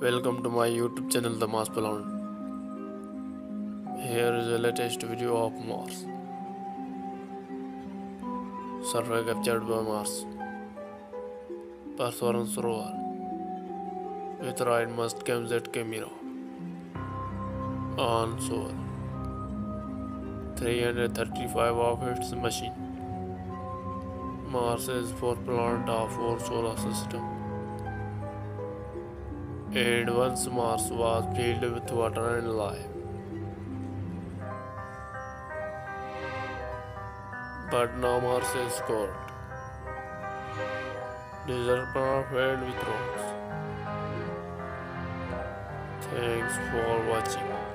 Welcome to my YouTube channel The Mars Planet. Here is the latest video of Mars. Survey captured by Mars. Perseverance rover with right must camset camera on solar. 335 of its machine. Mars is fourth planet of our solar system. And once Mars was filled with water and life. But now Mars is cold. Desert planet filled with rocks. Thanks for watching.